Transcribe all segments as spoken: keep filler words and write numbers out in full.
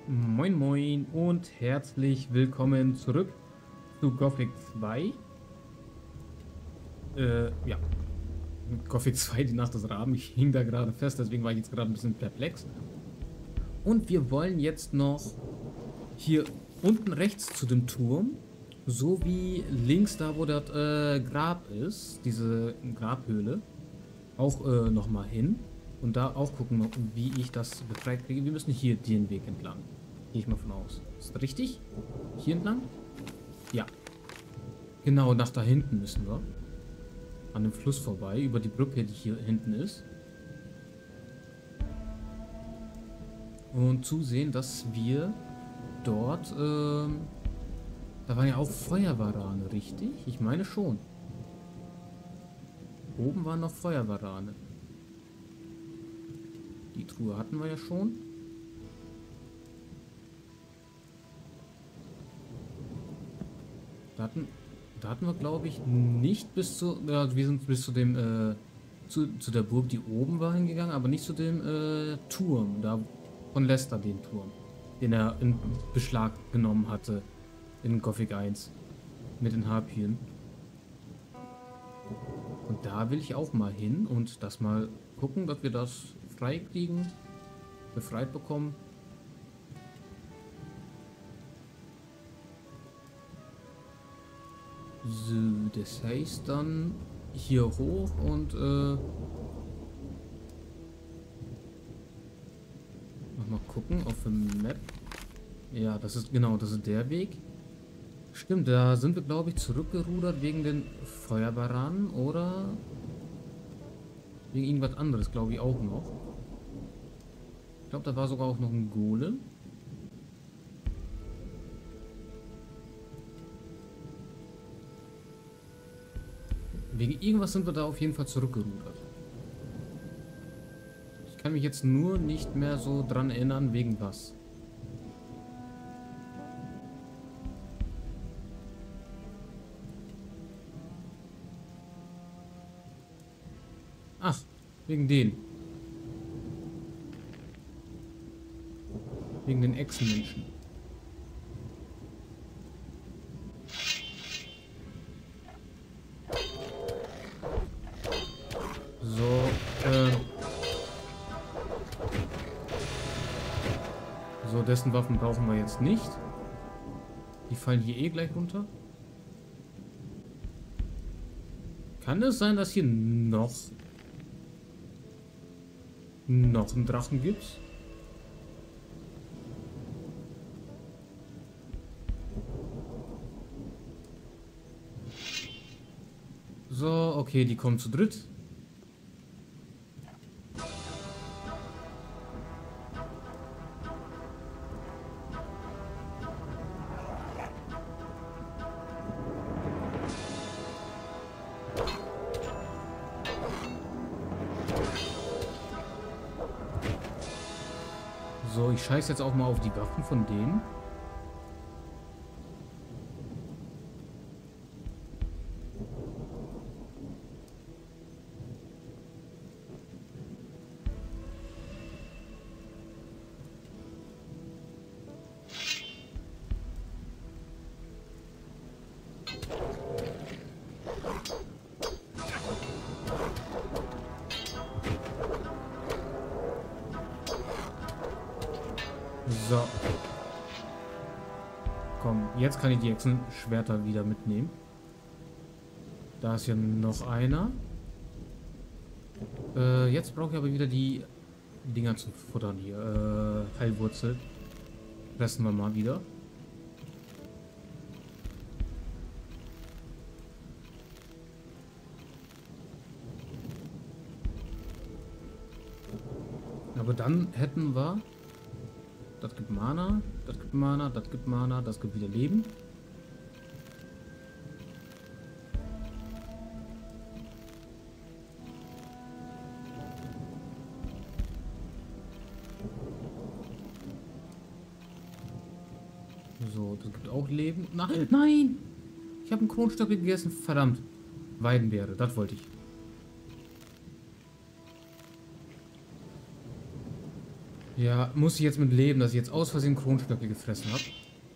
Moin Moin und herzlich willkommen zurück zu Gothic zwei. Äh, ja, Gothic zwei, die Nacht des Raben. Ich hing da gerade fest, deswegen war ich jetzt gerade ein bisschen perplex. Und wir wollen jetzt noch hier unten rechts zu dem Turm, sowie links da, wo das äh, Grab ist, diese Grabhöhle, auch äh, nochmal hin. Und da auch gucken, wie ich das befreit kriege. Wir müssen hier den Weg entlang. Gehe ich mal von aus. Ist das richtig? Hier entlang? Ja. Genau, nach da hinten müssen wir. An dem Fluss vorbei, über die Brücke, die hier hinten ist. Und zusehen, dass wir dort, ähm, da waren ja auch Feuerwarane, richtig? Ich meine schon. Oben waren noch Feuerwarane. Die Truhe hatten wir ja schon. Da hatten, da hatten wir, glaube ich, nicht bis zu... Ja, wir sind bis zu dem, äh, zu, zu der Burg, die oben war, hingegangen, aber nicht zu dem, äh, Turm. Da von Lester, den Turm. Den er in Beschlag genommen hatte. In Gothic eins. Mit den Harpien. Und da will ich auch mal hin und das mal gucken, dass wir das frei kriegen. Befreit bekommen. So, das heißt dann hier hoch und äh, noch mal gucken auf dem Map. Ja, das ist genau, das ist der Weg. Stimmt, da sind wir, glaube ich, zurückgerudert wegen den Feuerbaranen oder wegen irgendwas anderes, glaube ich, auch noch. Ich glaube, da war sogar auch noch ein Golem. Wegen irgendwas sind wir da auf jeden Fall zurückgerudert. Ich kann mich jetzt nur nicht mehr so dran erinnern, wegen was. Ach, wegen den. Wegen den Echsenmenschen. So, äh... So, dessen Waffen brauchen wir jetzt nicht. Die fallen hier eh gleich runter. Kann es sein, dass hier noch... noch einen Drachen gibt? So, okay, die kommen zu dritt. So, ich scheiße jetzt auch mal auf die Waffen von denen. So. Komm, jetzt kann ich die Hexenschwerter wieder mitnehmen. Da ist ja noch einer. Äh, jetzt brauche ich aber wieder die Dinger zum Futtern hier. Äh, Heilwurzel. Fressen wir mal wieder. Aber dann hätten wir... Das gibt Mana, das gibt Mana, das gibt Mana, das gibt wieder Leben. So, das gibt auch Leben. Nein, nein! Ich habe einen Kronstock gegessen, verdammt. Weidenbeere, das wollte ich. Ja, muss ich jetzt mit leben, dass ich jetzt aus Versehen Kronstöcke gefressen habe.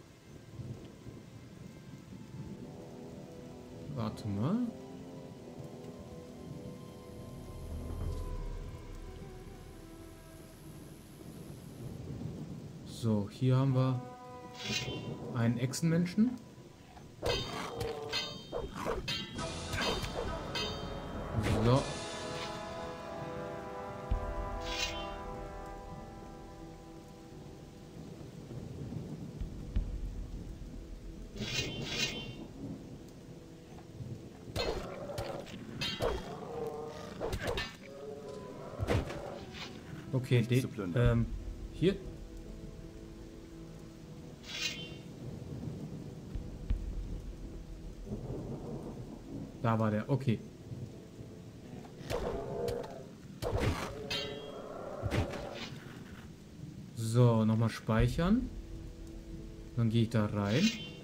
Warte mal. So, hier haben wir einen Echsenmenschen. So. Okay, Nichts zu den, plündern. ähm, hier. Da war der, okay. So, nochmal speichern. Dann gehe ich da rein.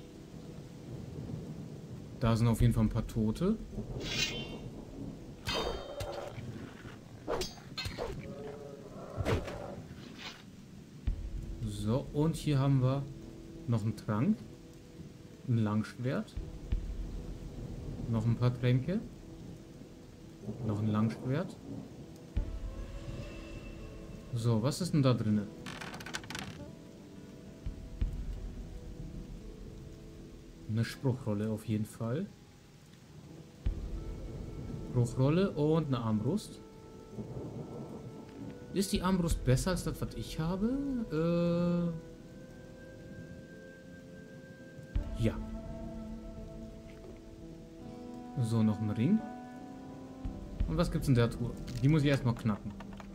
Da sind auf jeden Fall ein paar Tote. So, und hier haben wir noch einen Trank. Ein Langschwert. Noch ein paar Tränke. Noch ein Langschwert. So, was ist denn da drinnen? Eine Spruchrolle auf jeden Fall. Spruchrolle und eine Armbrust. Ist die Armbrust besser als das, was ich habe? Äh ja. So, noch ein Ring. Und was gibt's in der Truhe? Die muss ich erstmal knacken.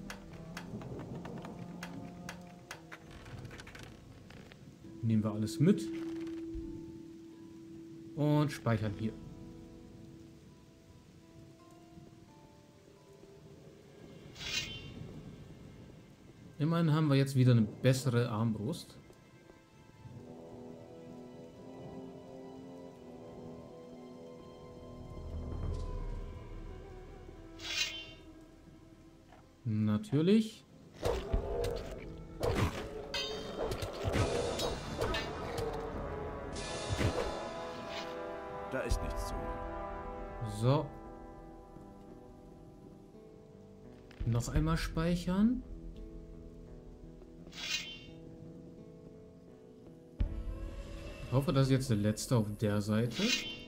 Nehmen wir alles mit. Und speichern hier. Immerhin haben wir jetzt wieder eine bessere Armbrust. Natürlich. Da ist nichts zu. So. Noch einmal speichern. Ich hoffe, das ist jetzt der letzte auf der Seite.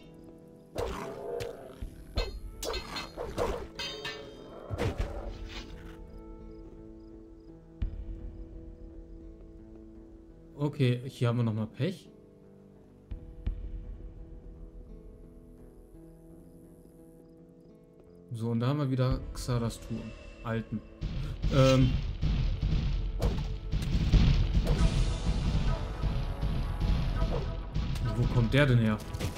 Okay, hier haben wir nochmal Pech. So, und da haben wir wieder Xaras Turm. Alten. Ähm. Wo kommt der denn her?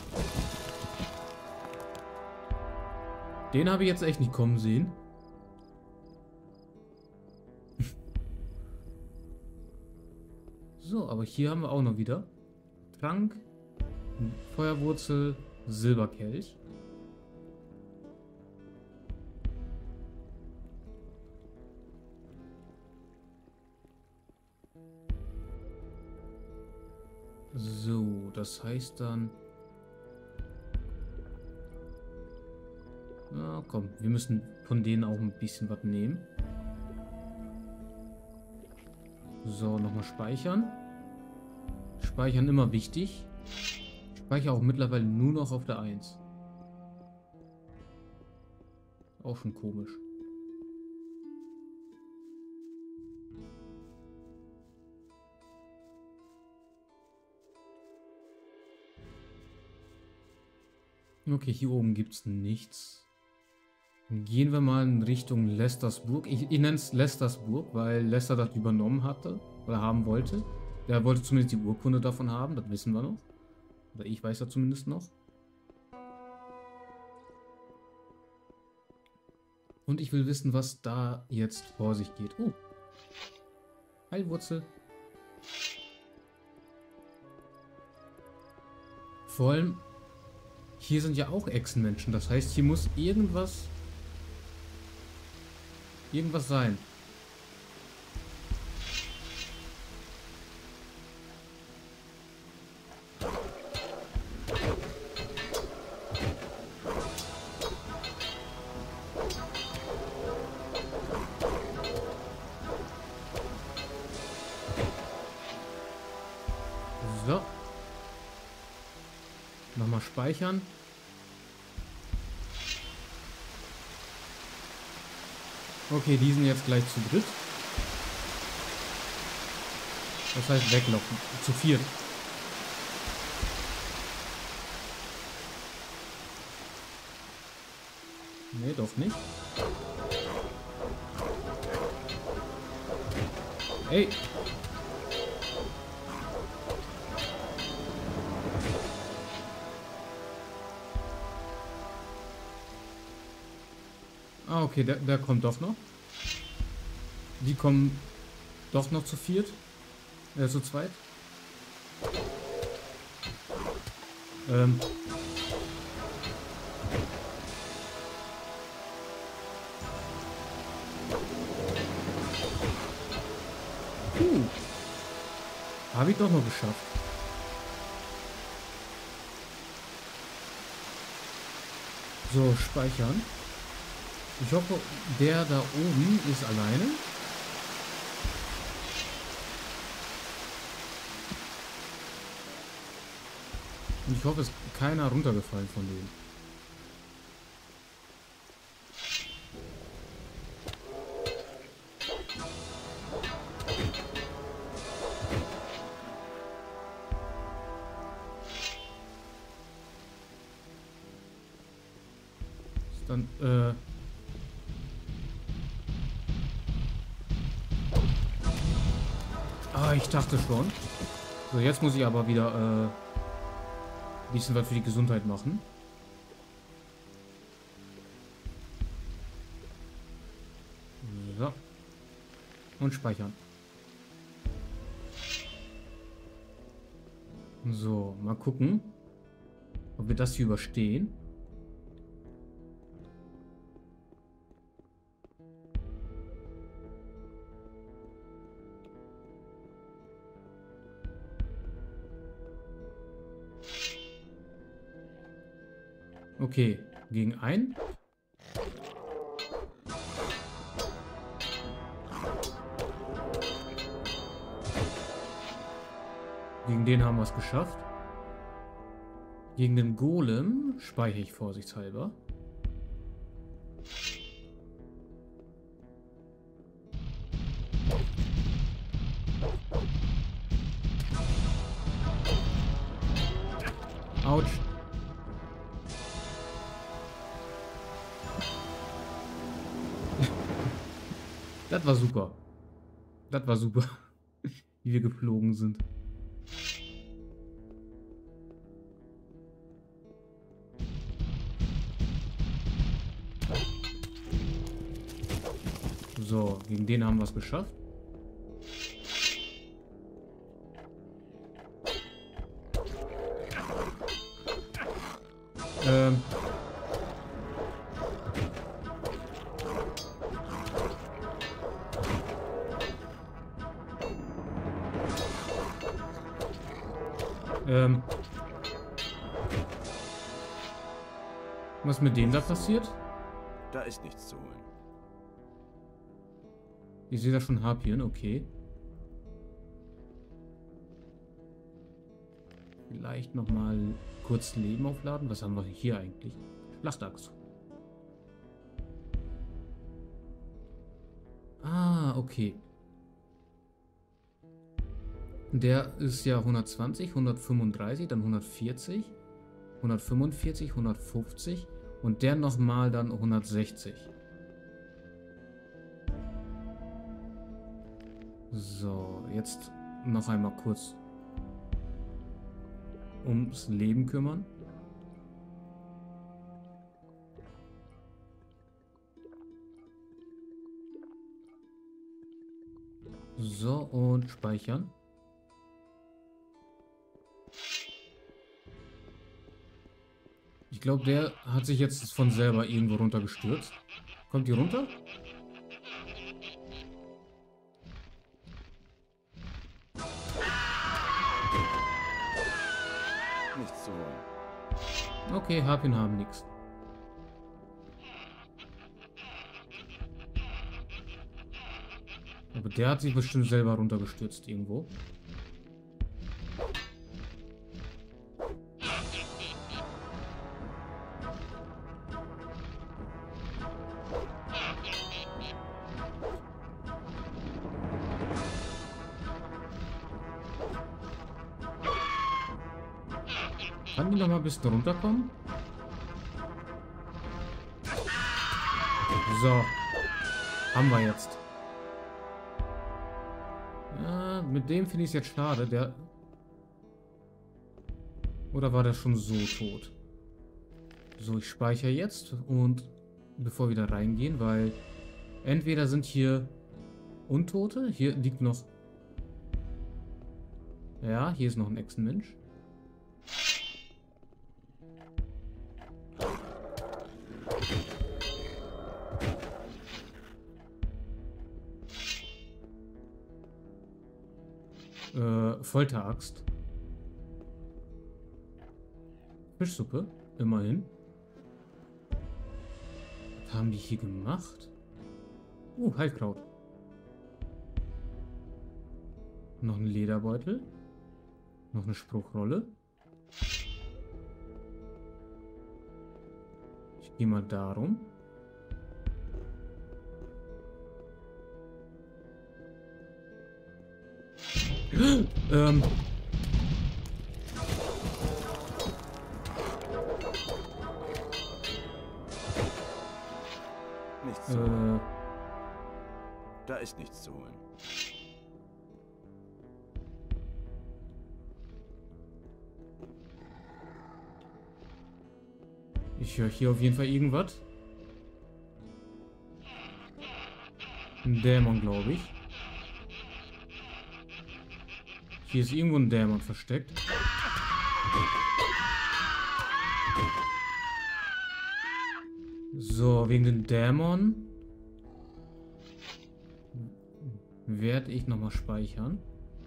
Den habe ich jetzt echt nicht kommen sehen. So, aber hier haben wir auch noch wieder Trank, Feuerwurzel, Silberkelch. So, das heißt dann... Na komm, wir müssen von denen auch ein bisschen was nehmen. So, nochmal speichern. Speichern immer wichtig. Speichere auch mittlerweile nur noch auf der eins. Auch schon komisch. Okay, hier oben gibt es nichts. Dann gehen wir mal in Richtung Lestersburg. Ich, ich nenne es Lestersburg, weil Lester das übernommen hatte oder haben wollte. Er wollte zumindest die Urkunde davon haben, das wissen wir noch. Oder ich weiß ja zumindest noch. Und ich will wissen, was da jetzt vor sich geht. Oh. Heilwurzel. Vor allem, hier sind ja auch Echsenmenschen. Das heißt, hier muss irgendwas... Irgendwas sein. So. Nochmal speichern. Okay, die sind jetzt gleich zu dritt. Das heißt weglocken. Zu viert. Nee, doch nicht. Ey. Ah, okay, der, der kommt doch noch. Die kommen doch noch zu viert. Äh, zu zweit. Ähm. Puh. Habe ich doch noch geschafft. So, speichern. Ich hoffe, der da oben ist alleine. Und ich hoffe, es ist keiner runtergefallen von denen. Ist dann, äh... Ah, ich dachte schon. So, jetzt muss ich aber wieder, äh... ein bisschen was für die Gesundheit machen. So. Und speichern. So, mal gucken, ob wir das hier überstehen. Okay, gegen einen. Gegen den haben wir es geschafft. Gegen den Golem speichere ich vorsichtshalber. Autsch. Das war super. Das war super, wie wir geflogen sind. So, gegen den haben wir es geschafft. Ähm. Ähm. Was mit dem da passiert? Da ist nichts zu holen. Ich sehe da schon Harpien, okay. Vielleicht nochmal kurz Leben aufladen. Was haben wir hier eigentlich? Schlachtachs. Ah, okay. Der ist ja hundertzwanzig, hundertfünfunddreißig, dann hundertvierzig, hundertfünfundvierzig, hundertfünfzig und der nochmal dann hundertsechzig. So, jetzt noch einmal kurz ums Leben kümmern. So, und speichern. Ich glaube, der hat sich jetzt von selber irgendwo runtergestürzt. Kommt die runter? Nichts zu holen. Okay, Harpien haben nichts. Aber der hat sich bestimmt selber runtergestürzt irgendwo. Kann die noch mal ein bisschen runterkommen? So. Haben wir jetzt. Ja, mit dem finde ich es jetzt schade. Der... Oder war der schon so tot? So, ich speichere jetzt und bevor wir da reingehen, weil entweder sind hier Untote, hier liegt noch... Ja, hier ist noch ein Echsenmensch. Äh, Folteraxt. Fischsuppe, immerhin. Was haben die hier gemacht? Uh, Heilkraut. Noch ein Lederbeutel. Noch eine Spruchrolle. Ich gehe mal darum. ähm. Nichts zu holen. Äh. Da ist nichts zu holen. Ich höre hier auf jeden Fall irgendwas. Ein Dämon, glaube ich. Hier ist irgendwo ein Dämon versteckt. So, wegen den Dämon werde ich nochmal speichern.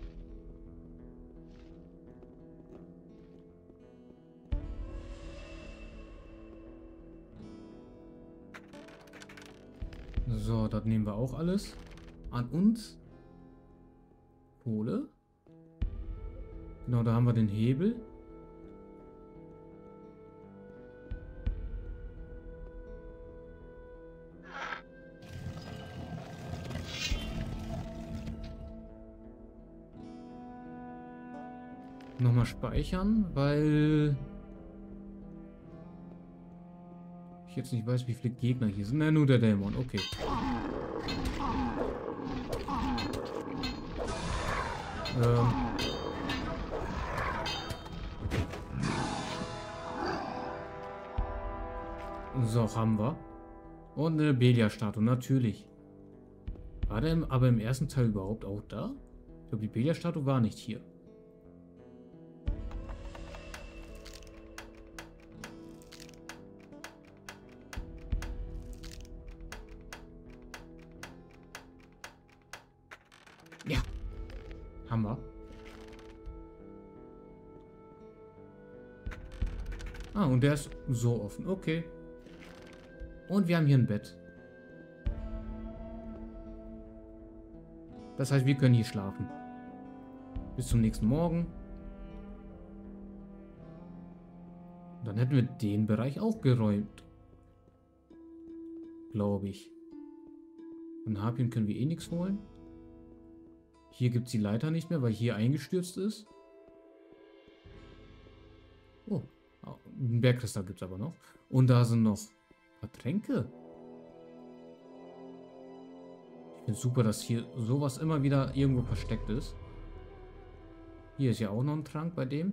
So, das nehmen wir auch alles. An uns. Kohle. Genau, da haben wir den Hebel. Nochmal speichern, weil ich jetzt nicht weiß, wie viele Gegner hier sind. Na, nur der Dämon, okay. Ähm. So, haben wir. Und eine Belia-Statue, natürlich. War der im, aber im ersten Teil überhaupt auch da? Ich glaube, die Belia-Statue war nicht hier. Ja. Haben wir. Ah, und der ist so offen. Okay. Und wir haben hier ein Bett. Das heißt, wir können hier schlafen. Bis zum nächsten Morgen. Und dann hätten wir den Bereich auch geräumt. Glaube ich. Von Harpien können wir eh nichts holen. Hier gibt es die Leiter nicht mehr, weil hier eingestürzt ist. Oh, ein Bergkristall gibt es aber noch. Und da sind noch Tränke. Ich finde es super, dass hier sowas immer wieder irgendwo versteckt ist. Hier ist ja auch noch ein Trank bei dem.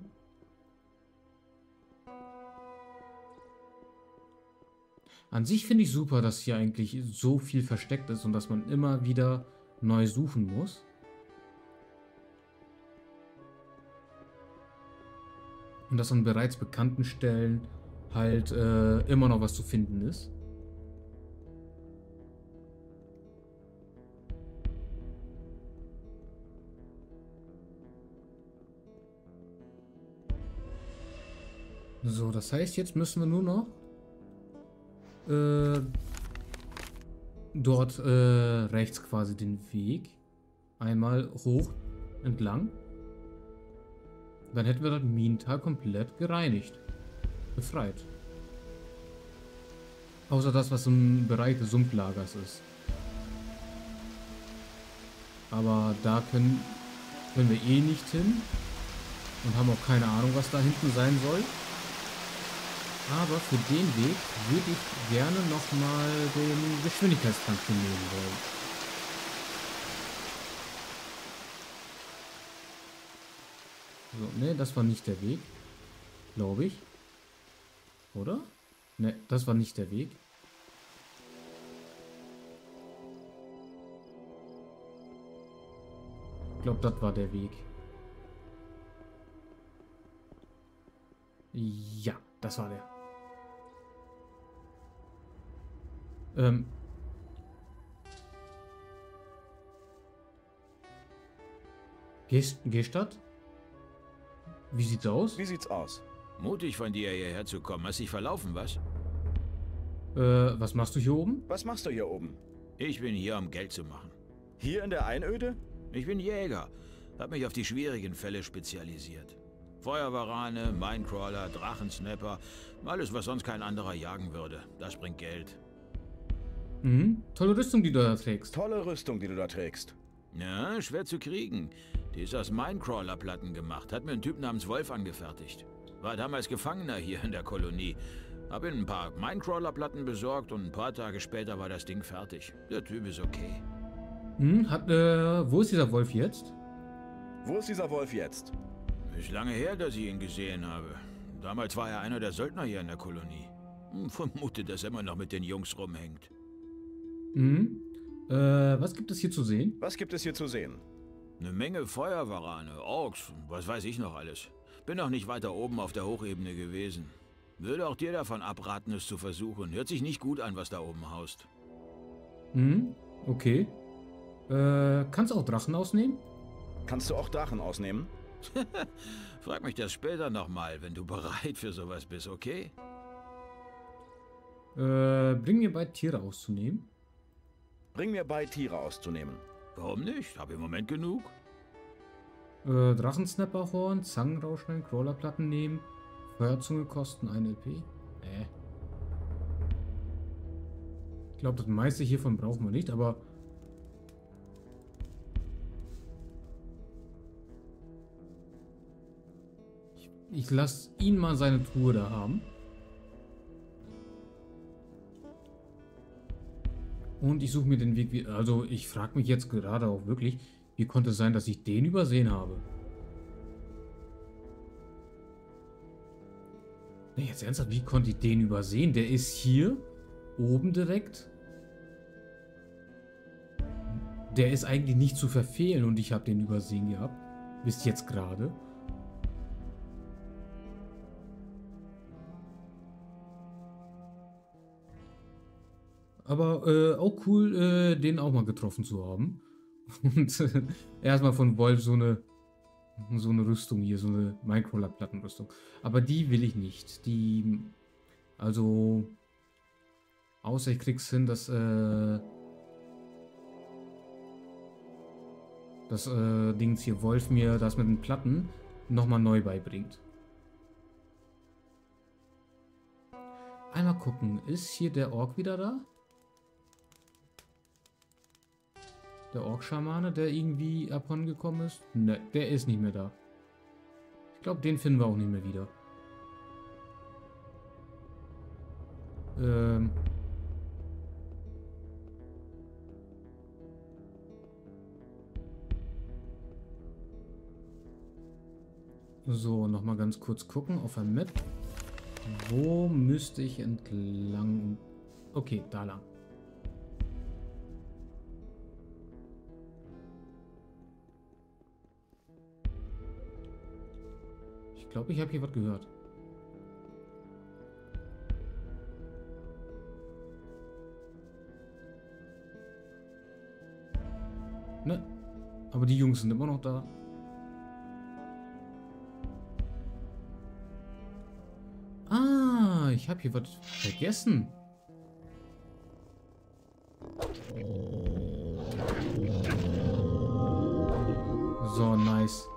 An sich finde ich super, dass hier eigentlich so viel versteckt ist und dass man immer wieder neu suchen muss. Und dass an bereits bekannten Stellen halt äh, immer noch was zu finden ist. So, das heißt, jetzt müssen wir nur noch äh, dort äh, rechts quasi den Weg einmal hoch entlang. Dann hätten wir das Minental komplett gereinigt. Befreit. Außer das, was im Bereich des Sumpflagers ist. Aber da können, können wir eh nicht hin. Und haben auch keine Ahnung, was da hinten sein soll. Aber für den Weg würde ich gerne nochmal den Geschwindigkeitstrank hier nehmen wollen. So, ne, das war nicht der Weg. Glaube ich. Oder? Ne, das war nicht der Weg. Ich glaube, das war der Weg. Ja, das war der. Ähm. Gest Gestadt? Wie sieht's aus? Wie sieht's aus? Mutig von dir hierher zu kommen. Hast dich verlaufen, was? Äh, was machst du hier oben? Was machst du hier oben? Ich bin hier, um Geld zu machen. Hier in der Einöde? Ich bin Jäger. Hab mich auf die schwierigen Fälle spezialisiert. Feuerwarane, Minecrawler, Drachensnapper. Alles, was sonst kein anderer jagen würde. Das bringt Geld. Mhm. Tolle Rüstung, die du da trägst. Tolle Rüstung, die du da trägst. Ja, schwer zu kriegen. Die ist aus Minecrawler-Platten gemacht. Hat mir ein Typ namens Wolf angefertigt. War damals Gefangener hier in der Kolonie. Hab ihm ein paar Minecrawler-Platten besorgt und ein paar Tage später war das Ding fertig. Der Typ ist okay. Mhm. Hat, äh, wo ist dieser Wolf jetzt? Wo ist dieser Wolf jetzt? Ist lange her, dass ich ihn gesehen habe. Damals war er einer der Söldner hier in der Kolonie. Hm, vermute, dass er immer noch mit den Jungs rumhängt. Mhm. Äh, was gibt es hier zu sehen? Was gibt es hier zu sehen? Eine Menge Feuerwarane, Orks, was weiß ich noch alles. Bin auch nicht weiter oben auf der Hochebene gewesen. Würde auch dir davon abraten, es zu versuchen. Hört sich nicht gut an, was da oben haust. Mhm. Okay. Äh, kannst du auch Drachen ausnehmen? Kannst du auch Drachen ausnehmen? Frag mich das später nochmal, wenn du bereit für sowas bist, okay? Äh, bring mir bei, Tiere auszunehmen. Bring mir bei, Tiere auszunehmen. Warum nicht? Hab im Moment genug. Äh, Drachensnapperhorn, Zangenrauschnein, Crawlerplatten nehmen. Feuerzunge kosten ein L P. Äh. Ich glaube, das meiste hiervon brauchen wir nicht, aber... Ich, ich lasse ihn mal seine Truhe da haben. Und ich suche mir den Weg wie... Also, ich frage mich jetzt gerade auch wirklich, wie konnte es sein, dass ich den übersehen habe? Nee, jetzt ernsthaft, wie konnte ich den übersehen? Der ist hier oben direkt. Der ist eigentlich nicht zu verfehlen und ich habe den übersehen gehabt. Bis jetzt gerade. Aber äh, auch cool, äh, den auch mal getroffen zu haben. Und äh, erstmal von Wolf so eine so eine Rüstung hier, so eine Minecrawler-Plattenrüstung. Aber die will ich nicht. Die, also, außer ich krieg's hin, dass, äh, das äh, Dings hier, Wolf mir das mit den Platten nochmal neu beibringt. Einmal gucken, ist hier der Ork wieder da? Der Ork-Schamane, der irgendwie abhandengekommen ist? Ne, der ist nicht mehr da. Ich glaube, den finden wir auch nicht mehr wieder. Ähm. So, nochmal ganz kurz gucken auf der Map. Wo müsste ich entlang? Okay, da lang. Ich glaube, ich habe hier was gehört. Ne? Aber die Jungs sind immer noch da. Ah, ich habe hier was vergessen. So, nice.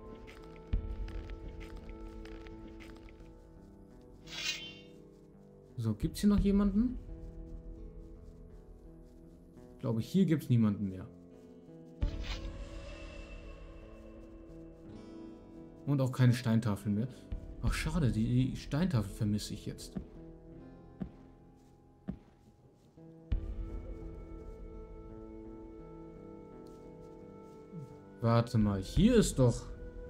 So, gibt's hier noch jemanden? Ich glaube, hier gibt's niemanden mehr. Und auch keine Steintafeln mehr. Ach, schade, die, die Steintafel vermisse ich jetzt. Warte mal, hier ist doch...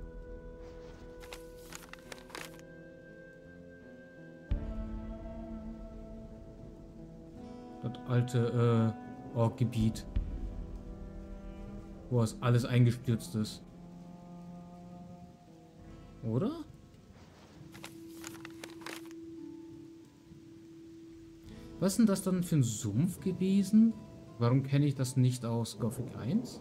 das alte äh, Ork-Gebiet. Wo es alles eingestürzt ist. Oder? Was ist denn das dann für ein Sumpf gewesen? Warum kenne ich das nicht aus Gothic eins?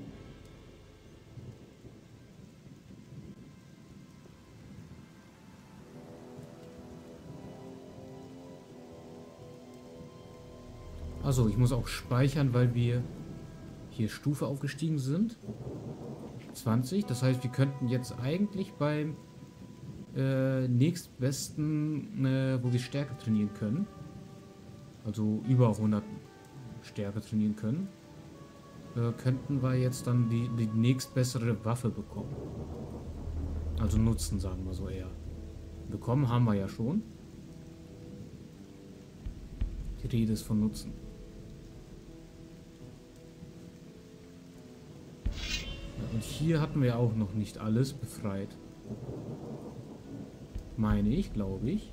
Also, ich muss auch speichern, weil wir hier Stufe aufgestiegen sind. zwanzig. Das heißt, wir könnten jetzt eigentlich beim äh, nächstbesten, äh, wo wir Stärke trainieren können. Also über hundert Stärke trainieren können. Äh, könnten wir jetzt dann die, die nächstbessere Waffe bekommen. Also nutzen, sagen wir so eher. Bekommen haben wir ja schon. Die Rede ist von Nutzen. Und hier hatten wir auch noch nicht alles befreit. Meine ich, glaube ich.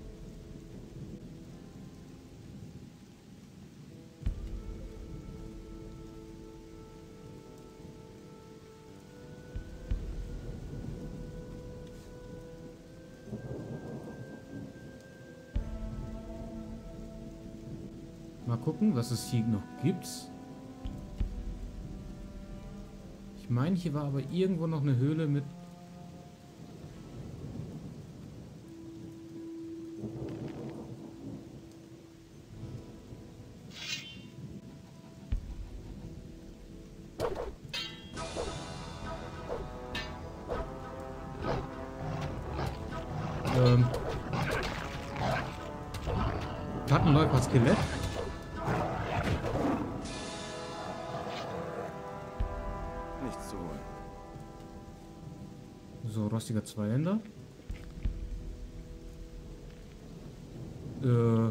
Mal gucken, was es hier noch gibt. Ich meine, hier war aber irgendwo noch eine Höhle mit... Ähm... Schattenläufer Skelett. Nichts zu holen. So, rostiger Zweihänder. Äh.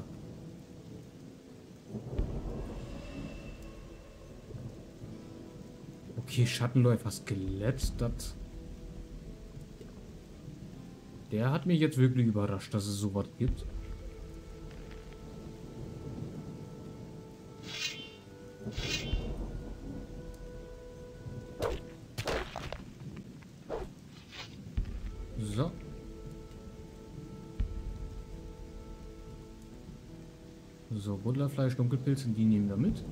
Okay, Schattenläufer Skelett, das... Der hat mich jetzt wirklich überrascht, dass es sowas gibt. So. So, Buddlerfleisch, Dunkelpilze, die nehmen wir mit.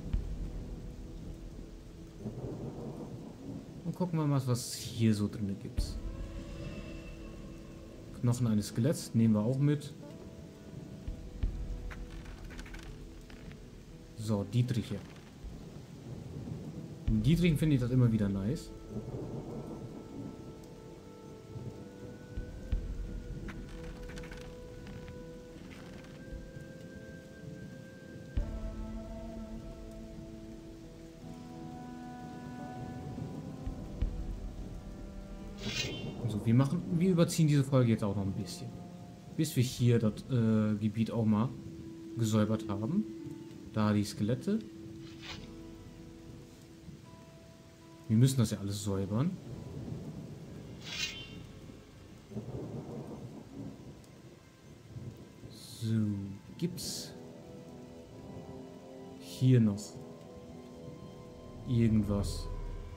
Und gucken wir mal, was es hier so drin gibt. Knochen eines Skeletts nehmen wir auch mit. So, Dietriche. In Dietrichen finde ich das immer wieder nice. So, wir machen, wir überziehen diese Folge jetzt auch noch ein bisschen. Bis wir hier das äh, Gebiet auch mal gesäubert haben. Da die Skelette. Wir müssen das ja alles säubern. So, gibt's hier noch irgendwas?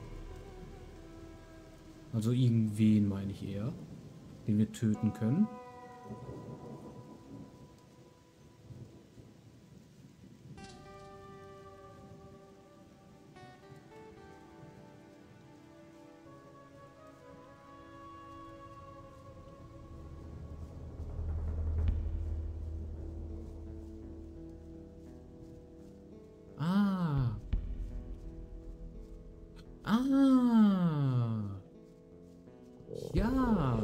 Also irgendwen meine ich eher, den wir töten können. Ah. Ah. Ja.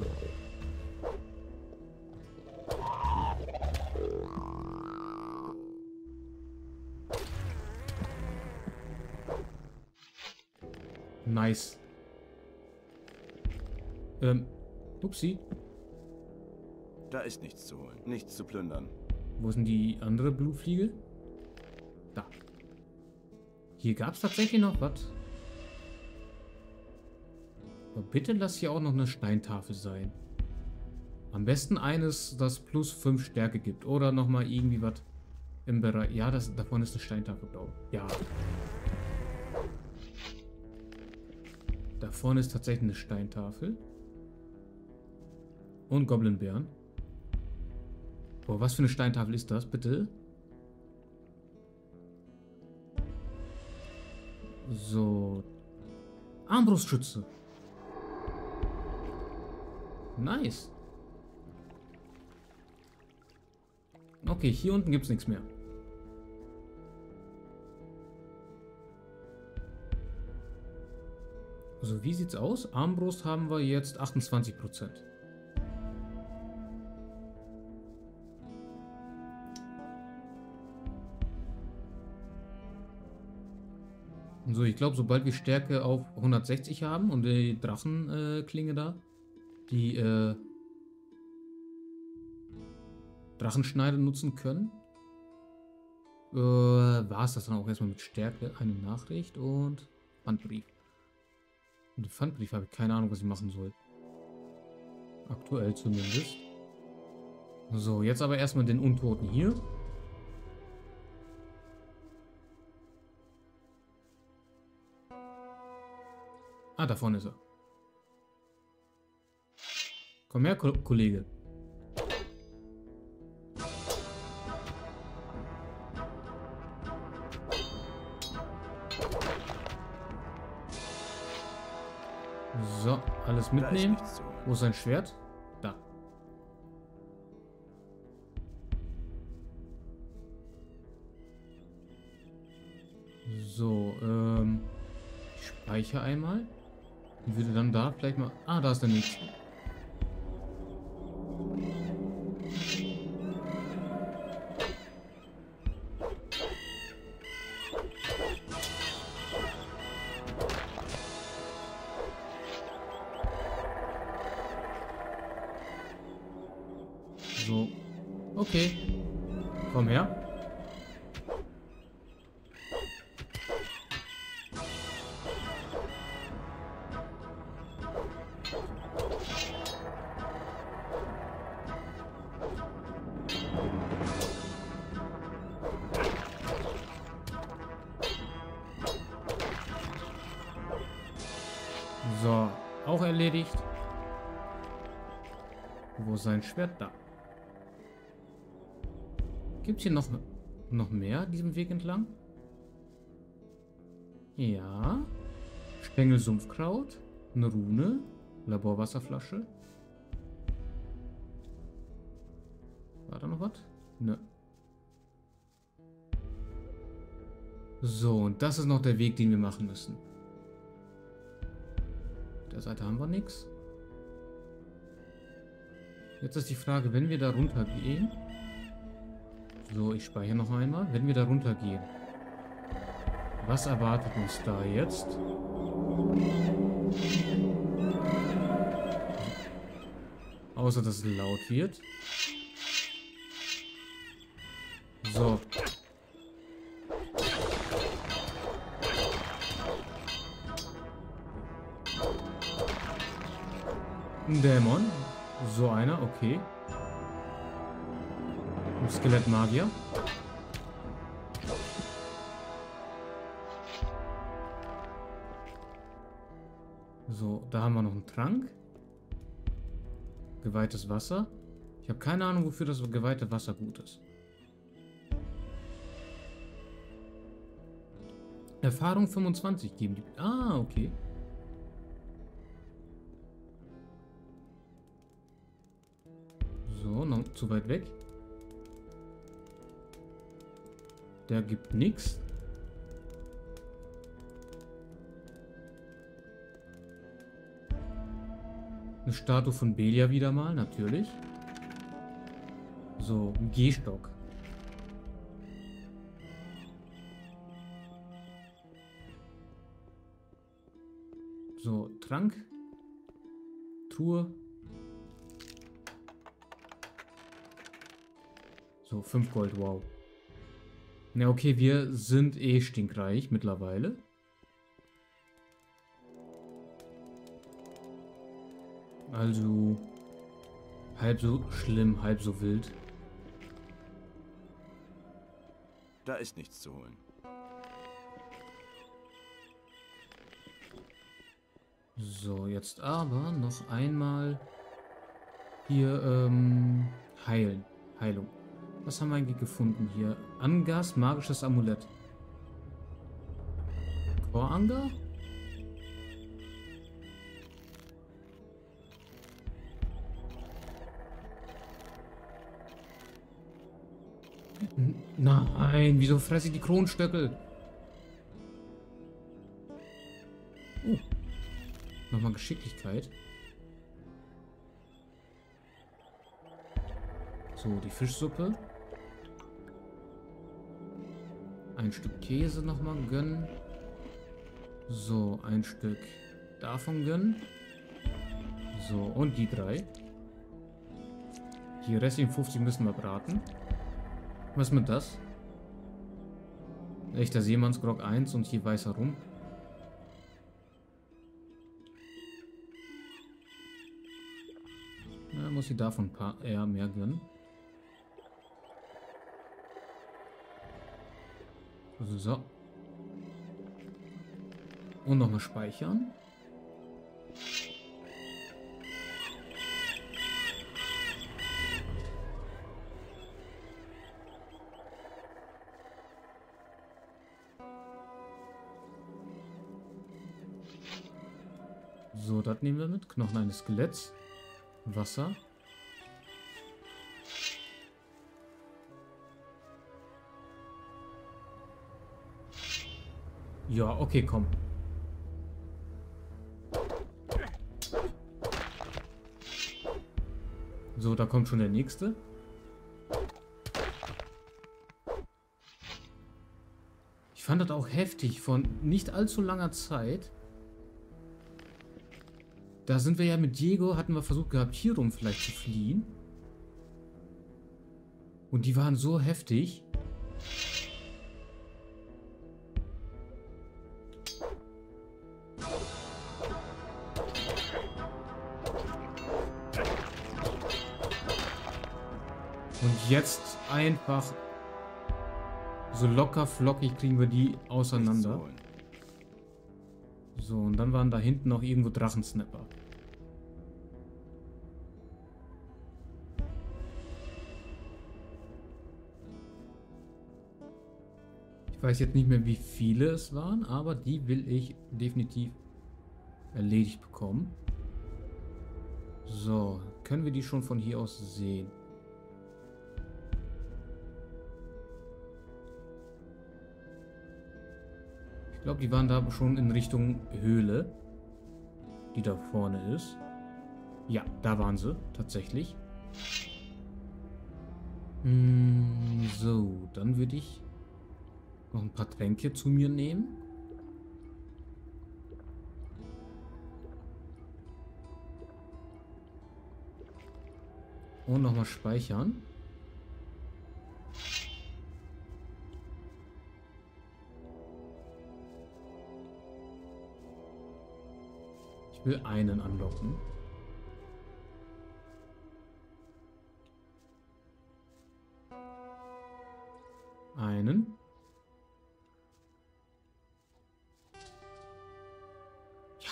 Nice. Ähm, upsie. Da ist nichts zu holen. Nichts zu plündern. Wo ist denn die andere Blutfliege? Da. Hier gab es tatsächlich noch was. Aber bitte lass hier auch noch eine Steintafel sein. Am besten eines, das plus fünf Stärke gibt. Oder nochmal irgendwie was im Bereich. Ja, das, davon ist eine Steintafel, glaube ich. Ja. Da vorne ist tatsächlich eine Steintafel. Und Goblinbären. Boah, was für eine Steintafel ist das, bitte? So. Armbrustschütze. Nice. Okay, hier unten gibt es nichts mehr. So, wie sieht's aus? Armbrust haben wir jetzt achtundzwanzig Prozent. So, ich glaube, sobald wir Stärke auf hundertsechzig haben und die Drachenklinge äh, da, die äh, Drachenschneide nutzen können, äh, war es das dann auch erstmal mit Stärke. Eine Nachricht und Pfandbrief. Mit dem Pfandbrief habe ich keine Ahnung, was ich machen soll. Aktuell zumindest. So, jetzt aber erstmal den Untoten hier. Ah, da vorne ist er. Komm her, Ko Kollege. So, alles mitnehmen. Wo ist sein Schwert? Da. So, ähm... ich speichere einmal. Und würde dann da vielleicht mal... Ah, da ist der nächste. So. Okay. Komm her. So, auch erledigt. Wo ist sein Schwert? Da. Gibt es hier noch, noch mehr diesem Weg entlang? Ja. Stängel Sumpfkraut. Eine Rune. Laborwasserflasche. War da noch was? Nö. So, und das ist noch der Weg, den wir machen müssen. Auf der Seite haben wir nichts. Jetzt ist die Frage, wenn wir da runter gehen. So, ich speichere noch einmal. Wenn wir da runter gehen. Was erwartet uns da jetzt? Außer, dass es laut wird. So. Ein Dämon. So einer, okay. Ein Skelettmagier. So, da haben wir noch einen Trank. Geweihtes Wasser. Ich habe keine Ahnung, wofür das geweihte Wasser gut ist. Erfahrung fünfundzwanzig geben die. Ah, okay. So, noch zu weit weg. Der gibt nichts. Eine Statue von Belia wieder mal, natürlich. So, ein Gehstock. So, Trank. Truhe. So, fünf Gold, wow. Na okay, wir sind eh stinkreich mittlerweile. Also halb so schlimm, halb so wild. Da ist nichts zu holen. So, jetzt aber noch einmal hier ähm, heilen. Heilung. Was haben wir eigentlich gefunden hier? Angas, magisches Amulett. Koranga? N- Nein, wieso fresse ich die Kronenstöckel? Oh. Nochmal Geschicklichkeit. So, die Fischsuppe. Ein Stück Käse nochmal gönnen. So, ein Stück davon gönnen. So, und die drei. Die restlichen fünfzig müssen wir braten. Was ist mit das? Echter Seemannsgrog eins und hier weißer Rum. Na, muss ich davon ein paar eher mehr gönnen. So. Und nochmal speichern. So, das nehmen wir mit. Knochen eines Skeletts. Wasser. Ja, okay, komm. So, da kommt schon der nächste. Ich fand das auch heftig von nicht allzu langer Zeit. Da sind wir ja mit Diego, hatten wir versucht gehabt, hier rum vielleicht zu fliehen. Und die waren so heftig. Und jetzt einfach so locker flockig kriegen wir die Nichts zu auseinander. holen. So, und dann waren da hinten noch irgendwo Drachensnapper. Ich weiß jetzt nicht mehr, wie viele es waren, aber die will ich definitiv erledigt bekommen. So, können wir die schon von hier aus sehen? Ich glaube, die waren da schon in Richtung Höhle, die da vorne ist. Ja, da waren sie, tatsächlich. Mm, so, dann würde ich noch ein paar Tränke zu mir nehmen. Und nochmal speichern. Ich will einen anlocken. Einen. Ja.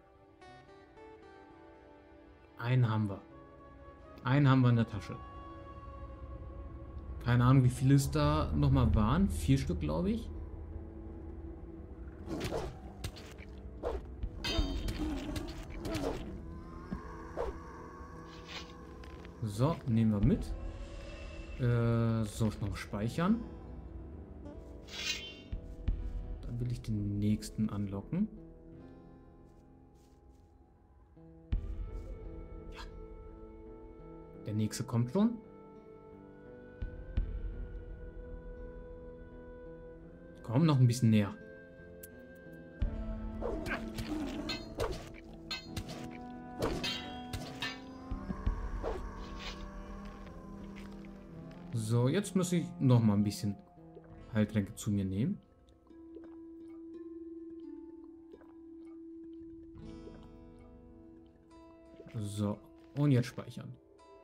Einen haben wir. Einen haben wir in der Tasche. Keine Ahnung, wie viele es da nochmal waren. Vier Stück, glaube ich. So, nehmen wir mit. Äh, so, noch speichern. Dann will ich den nächsten anlocken. Ja. Der nächste kommt schon. Komm, noch ein bisschen näher. So, jetzt muss ich noch mal ein bisschen Heiltränke zu mir nehmen. So, und jetzt speichern.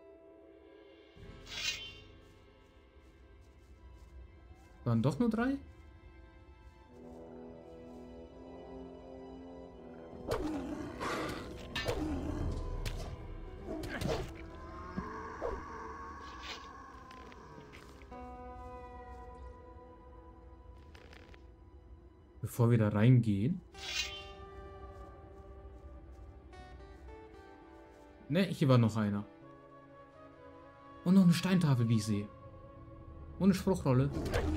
Waren doch nur drei? Bevor wir da reingehen. Ne, hier war noch einer. Und noch eine Steintafel, wie ich sehe. Und eine Spruchrolle.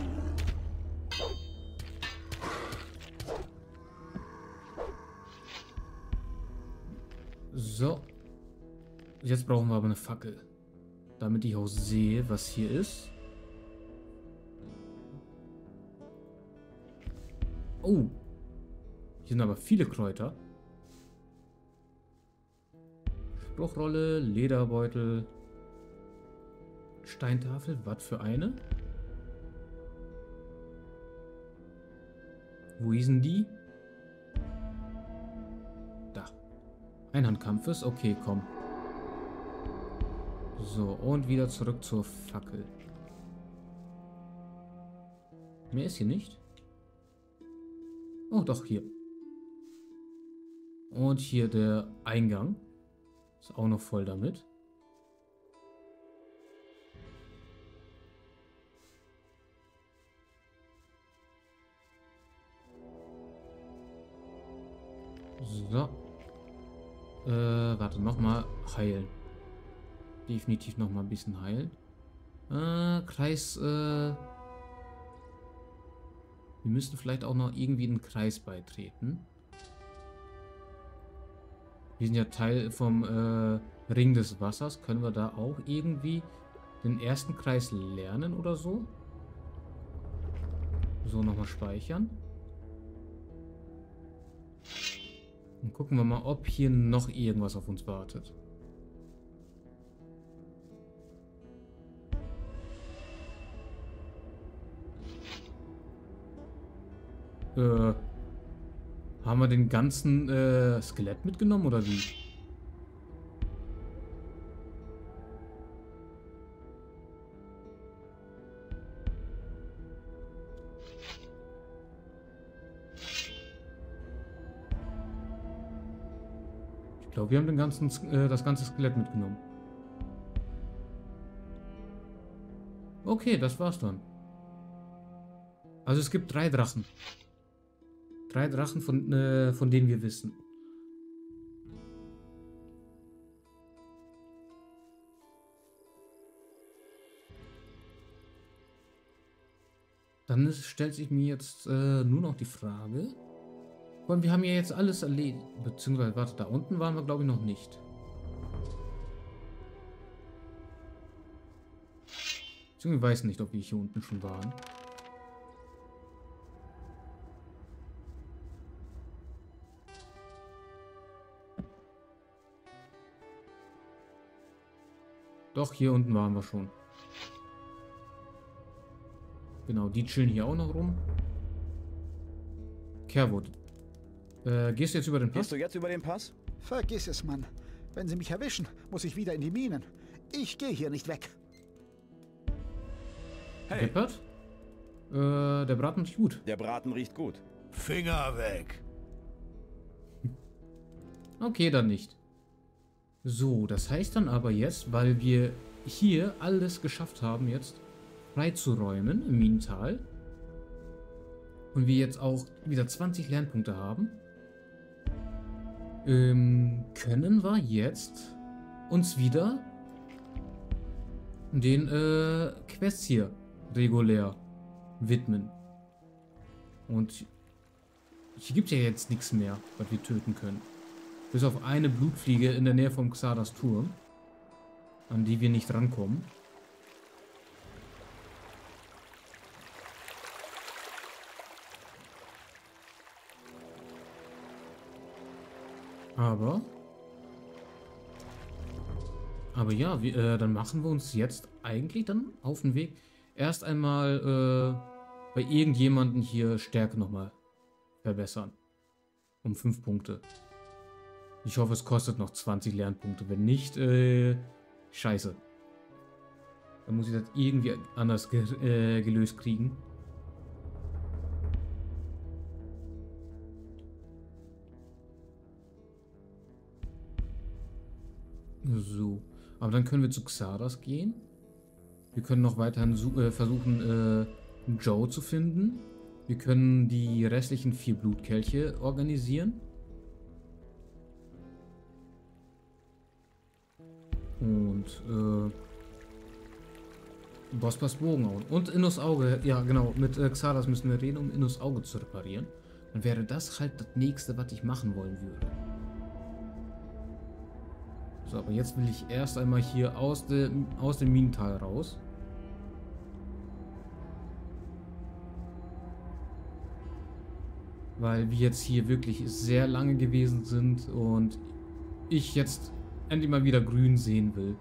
So. Jetzt brauchen wir aber eine Fackel. Damit ich auch sehe, was hier ist. Oh. Hier sind aber viele Kräuter. Spruchrolle, Lederbeutel, Steintafel. Was für eine? Wo ist denn die? Da. Einhandkampfes. Okay, komm. So, und wieder zurück zur Fackel. Mehr ist hier nicht. Oh, doch, hier. Und hier der Eingang. Ist auch noch voll damit. So. Äh, warte, nochmal heilen. Definitiv nochmal ein bisschen heilen. Äh, Kreis, äh... Wir müssten vielleicht auch noch irgendwie einen Kreis beitreten. Wir sind ja Teil vom äh, Ring des Wassers. Können wir da auch irgendwie den ersten Kreis lernen oder so? So, nochmal speichern. Und gucken wir mal, ob hier noch irgendwas auf uns wartet. Äh, haben wir den ganzen äh, Skelett mitgenommen oder wie? Ich glaube, wir haben den ganzen, äh, das ganze Skelett mitgenommen. Okay, das war's dann. Also es gibt drei Drachen. Drei Drachen, von, äh, von denen wir wissen. Dann ist, stellt sich mir jetzt äh, nur noch die Frage. Und wir haben ja jetzt alles erledigt. Beziehungsweise, warte, da unten waren wir, glaube ich, noch nicht. Beziehungsweise, ich weiß nicht, ob wir hier unten schon waren. Doch, hier unten waren wir schon. Genau, die chillen hier auch noch rum. Kerwood. Äh, gehst du jetzt über den Pass? Gehst du jetzt über den Pass? Vergiss es, Mann. Wenn sie mich erwischen, muss ich wieder in die Minen. Ich gehe hier nicht weg. Hey, Deppert? Äh, der Braten riecht gut. der Braten riecht gut. Finger weg! Okay, dann nicht. So, das heißt dann aber jetzt, weil wir hier alles geschafft haben, jetzt freizuräumen im Minental. Und wir jetzt auch wieder zwanzig Lernpunkte haben. Ähm, können wir jetzt uns wieder den äh, Quests hier regulär widmen. Und hier gibt es ja jetzt nichts mehr, was wir töten können. Bis auf eine Blutfliege in der Nähe vom Xardas Turm, an die wir nicht rankommen. Aber Aber ja, wir, äh, dann machen wir uns jetzt eigentlich dann auf den Weg. Erst einmal äh, bei irgendjemanden hier Stärke nochmal verbessern. Um fünf Punkte. Ich hoffe, es kostet noch zwanzig Lernpunkte. Wenn nicht, äh, scheiße. Dann muss ich das irgendwie anders ge äh, gelöst kriegen. So. Aber dann können wir zu Xardas gehen. Wir können noch weiterhin äh, versuchen, äh, Joe zu finden. Wir können die restlichen vier Blutkelche organisieren. Und, äh, Bosspass Bogen hauen. Und Innos Auge, ja genau, mit äh, Xardas müssen wir reden, um Innos Auge zu reparieren. Dann wäre das halt das nächste, was ich machen wollen würde. So, aber jetzt will ich erst einmal hier aus, de, aus dem Minental raus. Weil wir jetzt hier wirklich sehr lange gewesen sind und ich jetzt endlich mal wieder grün sehen will.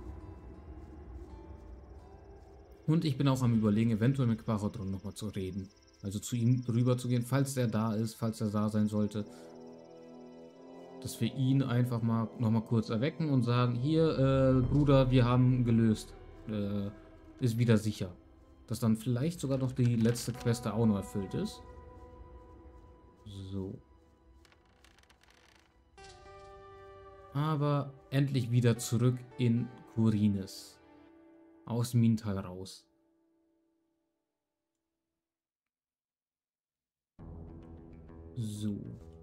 Und ich bin auch am Überlegen, eventuell mit Quarotron nochmal zu reden. Also zu ihm rüber zu gehen, falls der da ist, falls er da sein sollte. Dass wir ihn einfach mal nochmal kurz erwecken und sagen, hier, äh, Bruder, wir haben gelöst. Äh, ist wieder sicher. Dass dann vielleicht sogar noch die letzte Quest auch noch erfüllt ist. So. Aber endlich wieder zurück in Khorinis. Aus dem Minental raus. So.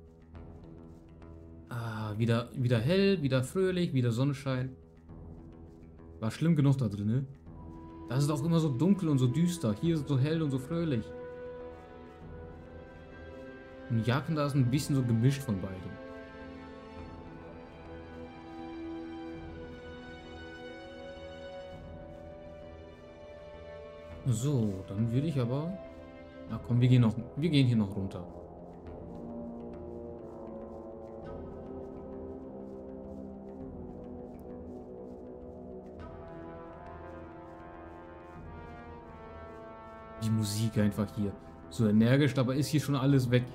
Ah, wieder, wieder hell, wieder fröhlich, wieder Sonnenschein. War schlimm genug da drin, ne? Das ist auch immer so dunkel und so düster. Hier ist es so hell und so fröhlich. Und Jaken da ist ein bisschen so gemischt von beidem. So, dann würde ich aber... Na komm, wir gehen, noch, wir gehen hier noch runter. Die Musik einfach hier. So energisch, aber ist hier schon alles weg.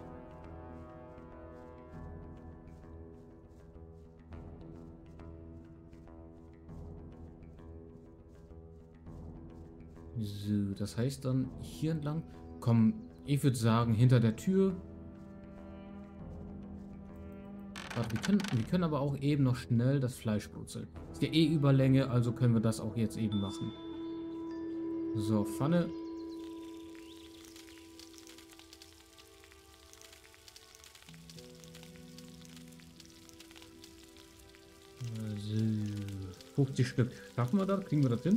So, das heißt dann hier entlang. Komm, ich würde sagen, hinter der Tür. Warte, wir können, wir können aber auch eben noch schnell das Fleisch brutzeln. Ist ja eh Überlänge, also können wir das auch jetzt eben machen. So, Pfanne. So, fünfzig Stück. Schaffen wir das? Kriegen wir das hin?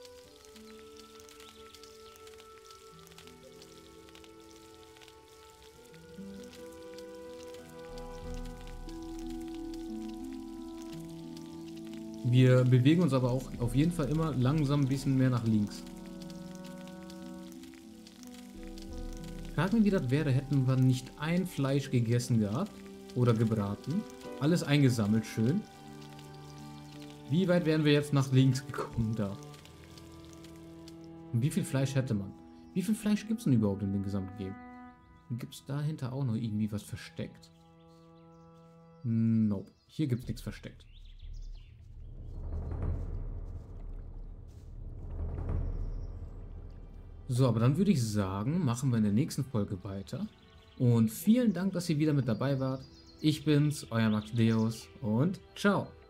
Wir bewegen uns aber auch auf jeden Fall immer langsam ein bisschen mehr nach links. Frag mich, wie das wäre, hätten wir nicht ein Fleisch gegessen gehabt oder gebraten. Alles eingesammelt, schön. Wie weit wären wir jetzt nach links gekommen da? Und wie viel Fleisch hätte man? Wie viel Fleisch gibt es denn überhaupt in dem gesamten Game? Gibt es dahinter auch noch irgendwie was versteckt? Nope. Hier gibt es nichts versteckt. So, aber dann würde ich sagen, machen wir in der nächsten Folge weiter. Und vielen Dank, dass ihr wieder mit dabei wart. Ich bin's, euer Max Deus und ciao.